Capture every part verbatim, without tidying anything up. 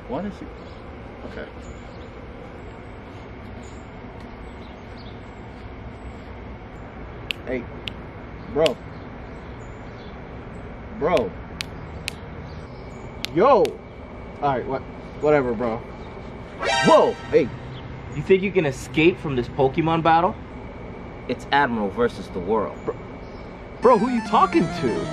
What is he? Okay. Hey, bro. Bro. Yo. Alright, what? Whatever, bro. Whoa! Hey. You think you can escape from this Pokemon battle? It's Admiral versus the world. Bro, bro who you talking to?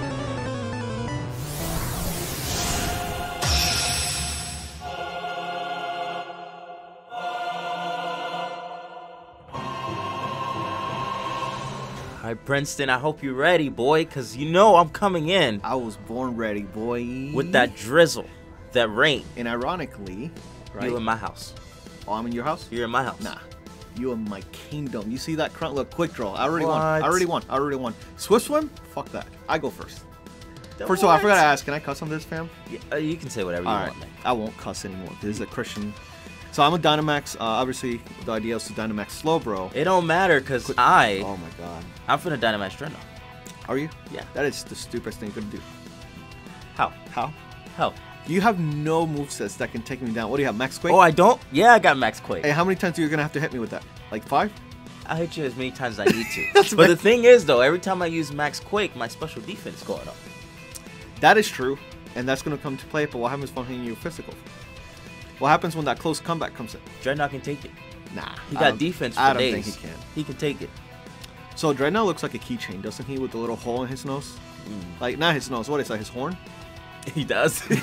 Ahoy Princeton, I hope you're ready, boy, because you know I'm coming in. I was born ready, boy. With that drizzle, that rain. And ironically, right? You in my house. Oh, I'm in your house? You're in my house. Nah. You in my kingdom. You see that crunch? Look, quick draw. I already what? won. I already won. I already won. Swift swim? Fuck that. I go first. The First what? of all, I forgot to ask. Can I cuss on this, fam? Yeah, uh, you can say whatever all you right. want, man. I won't cuss anymore. This is a Christian. So I'm a Dynamax. Uh, obviously, the idea is to Dynamax slow, bro. It don't matter, because I... Oh, my God. I'm finna Dynamax Dreadnought. Are you? Yeah. That is the stupidest thing you could do. How? How? How? You have no movesets that can take me down. What do you have, Max Quake? Oh, I don't? Yeah, I got Max Quake. Hey, how many times are you going to have to hit me with that? Like five? I'll hit you as many times as I need to. That's but my... the thing is, though, every time I use Max Quake, my special defense is going up. That is true, and that's going to come to play, but what happens if I'm hitting you physical? What happens when that close combat comes in? Dreadnought can take it. Nah. He got defense for I don't days. think he can. He can take it. So Dreadnought looks like a keychain, doesn't he, with the little hole in his nose? Mm. Like, not his nose, what is that, his horn? He does. he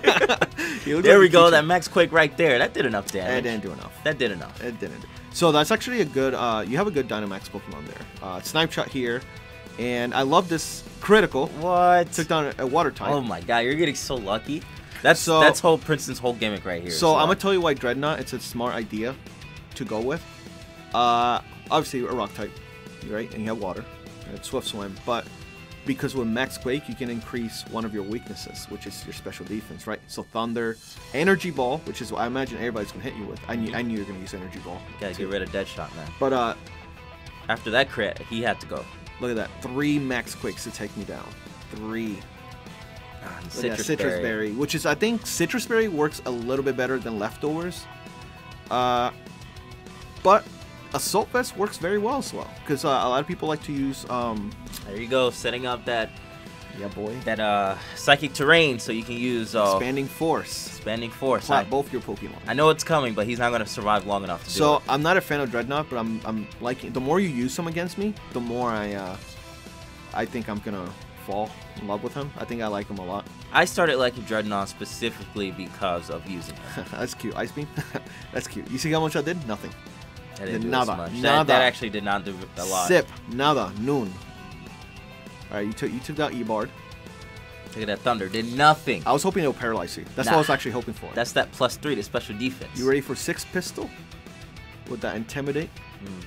there like we go, that Max Quake right there. That did enough damage. It didn't do enough. That did enough. It didn't. So that's actually a good, uh, you have a good Dynamax Pokemon there. Uh, Snipe Shot here, and I love this critical. What? Took down a, a water type. Oh my god, you're getting so lucky. That's so, that's whole Princeton's whole gimmick right here. So, so I'm gonna tell you why Dreadnought, it's a smart idea to go with. Uh, obviously a rock type, right? And you have water, and Swift Swim, but because with Max Quake you can increase one of your weaknesses, which is your special defense, right? So Thunder, Energy Ball, which is what I imagine everybody's gonna hit you with. I knew I knew you were gonna use Energy Ball. Gotta get rid of Deadshot, man. But uh, after that crit, he had to go. Look at that, three Max Quakes to take me down. Three. Ah, Citrus, Citrus Citrus Berry. Berry, which is I think Citrus Berry works a little bit better than Leftovers. Uh, but Assault Vest works very well as well, because uh, a lot of people like to use. Um, there you go, setting up that. Yeah, boy. That uh, Psychic Terrain, so you can use uh, Expanding Force. Expanding Force. Clap I, both your Pokemon. I know it's coming, but he's not gonna survive long enough to do so, it. So I'm not a fan of Dreadnought, but I'm I'm liking. The more you use him against me, the more I uh, I think I'm gonna fall in love with him. I think I like him a lot. I started liking Dreadnought specifically because of using him. That's cute. Ice Beam. That's cute. You see how much I did? Nothing. I didn't Did do nada. as much. Nada. That, that actually did not do a lot. Sip. Nada. Noon. All right, you took you took that E-Bard. Look at that Thunder. Did nothing. I was hoping it would paralyze you. That's nah, what I was actually hoping for. That's that plus three to special defense. You ready for six pistol? With that Intimidate? Mm.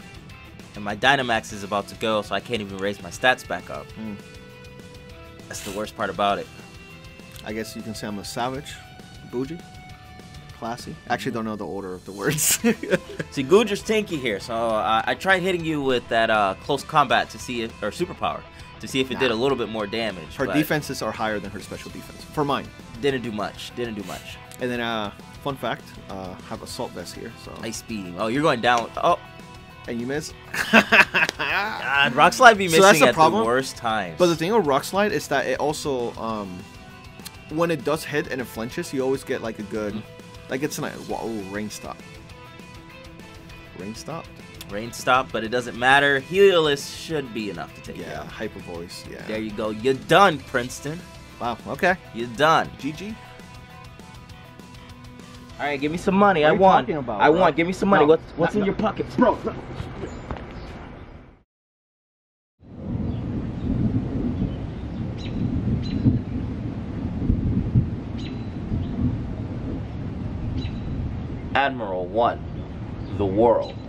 And my Dynamax is about to go, so I can't even raise my stats back up. Mm. That's the worst part about it. I guess you can say I'm a savage. Bougie. Classy. Actually don't know the order of the words. See, Gujar's tanky here, so uh, I tried hitting you with that uh, close combat to see if, or superpower, to see if it nah. did a little bit more damage. Her defenses are higher than her special defense. For mine. Didn't do much. Didn't do much. And then, uh, fun fact, uh, have Assault Vest here. So. Ice Beam. Oh, you're going down. Oh. And you miss. God, Rock Slide be missing so that's the at problem. the worst times. But the thing with Rock Slide is that it also, um, when it does hit and it flinches, you always get like a good, mm-hmm. like it's not, oh, rain stop. Rain stopped? Rain stop, but it doesn't matter. Helios should be enough to take yeah, it out. Yeah, Hyper Voice, yeah. There you go. You're done, Princeton. Wow, okay. You're done. G G. All right, give me some money. What I are you want. talking about, I bro? want. Give me some money. No, what's what's no, in no. your pockets, bro? No. Admiral one, the world.